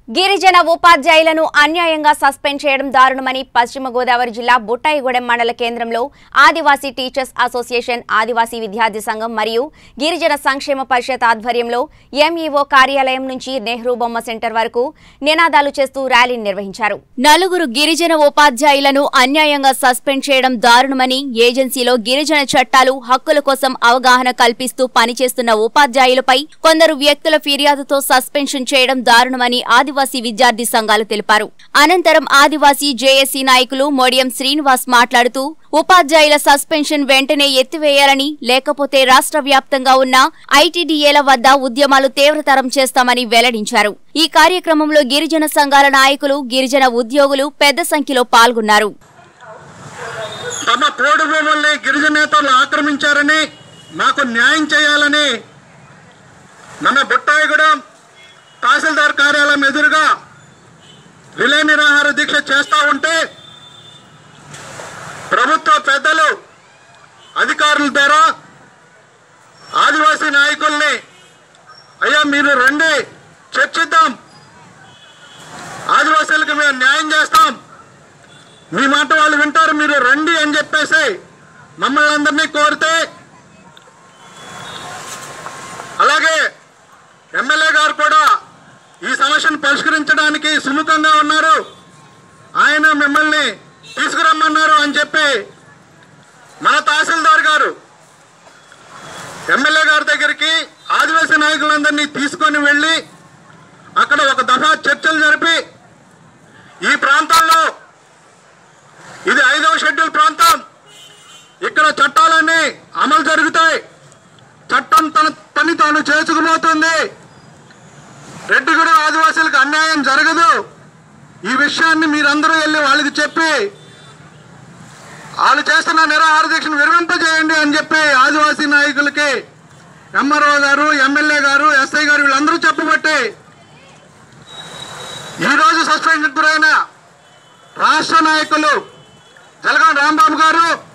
గిరిజన ఉపాధ్యాయులను అన్యాయంగా సస్పెండ్ చేయడం దారుణమని పశ్చిమ గోదావరి జిల్లా బుట్టాయిగూడెం మండల కేంద్రంలో ఆదివాసీ టీచర్స్ అసోసియేషన్, ఆదివాసీ విద్యార్థి సంఘం మరియు గిరిజన సంక్షేమ పరిషత్ ఆధ్వర్యంలో ఎంఈఓ కార్యాలయం నుంచి నెహ్రూ బొమ్మ సెంటర్ వరకు నినాదాలు చేస్తూ ర్యాలీని నిర్వహించారు. నలుగురు గిరిజన ఉపాధ్యాయులను అన్యాయంగా సస్పెండ్ చేయడం దారుణమని, ఏజెన్సీలో గిరిజన చట్టాలు, హక్కుల కోసం అవగాహన కల్పిస్తూ పనిచేస్తున్న ఉపాధ్యాయులపై కొందరు వ్యక్తుల ఫిర్యాదుతో సస్పెన్షన్ చేయడం దారుణమని ఆదివాసీ విద్యార్థి సంఘాలు తెలిపారు. అనంతరం ఆదివాసీ జేఏసీ నాయకులు మోడియం శ్రీనివాస్ మాట్లాడుతూ ఉపాధ్యాయుల సస్పెన్షన్ వెంటనే ఎత్తివేయాలని, లేకపోతే రాష్ట్ర వ్యాప్తంగా ఉన్న ఐటీడీఏల వద్ద ఉద్యమాలు తీవ్రతరం చేస్తామని వెల్లడించారు. ఈ కార్యక్రమంలో గిరిజన సంఘాల నాయకులు, గిరిజన ఉద్యోగులు పెద్ద సంఖ్యలో పాల్గొన్నారు. తమ పోడు భూముల్ని గిరిజనేతలు ఆక్రమించారని, మాకు న్యాయం చేయాలని మన బుట్టాయిగూడెం తహసీల్దార్ కార్యాలయం ఎదురుగా రిలే నిరాహార దీక్ష చేస్తూ ఉంటే ప్రభుత్వ పెద్దలు, అధికారుల ద్వారా ఆదివాసీ నాయకుల్ని అయ్యా మీరు రండి చర్చిద్దాం, ఆదివాసీలకు మేము న్యాయం చేస్తాం, మీ మాట వాళ్ళు వింటారు, మీరు రండి అని చెప్పేసి మమ్మల్ని అందరినీ కోరితే, అలాగే ఎమ్మెల్యే గారు కూడా ఈ సమస్యను పరిష్కరించడానికి సుముఖంగా ఉన్నారు, ఆయన మిమ్మల్ని తీసుకురమ్మన్నారు అని చెప్పి మన తహసీల్దార్ గారు ఎమ్మెల్యే గారి దగ్గరికి ఆదివాసీ నాయకులందరినీ తీసుకొని వెళ్ళి అక్కడ ఒక దఫా చర్చలు జరిపి, ఈ ప్రాంతాల్లో ఇది 5వ షెడ్యూల్ ప్రాంతం, ఇక్కడ చట్టాలన్నీ అమలు జరుగుతాయి, చట్టం తన పని తాను చేసుకుపోతుంది, రెడ్డిగూడెం ఆదివాసీలకు అన్యాయం జరగదు, ఈ విషయాన్ని మీరందరూ వెళ్ళి వాళ్ళకి చెప్పి వాళ్ళు చేస్తున్న నిరాహార దీక్షను విరమింపజేయండి అని చెప్పి ఆదివాసీ నాయకులకి ఎంఆర్ఓ గారు, ఎమ్మెల్యే గారు, ఎస్ఐ గారు వీళ్ళందరూ చెప్పబట్టి ఈరోజు సస్పెండ్ గురైన రాష్ట్ర నాయకులు జలగం రాంబాబు గారు,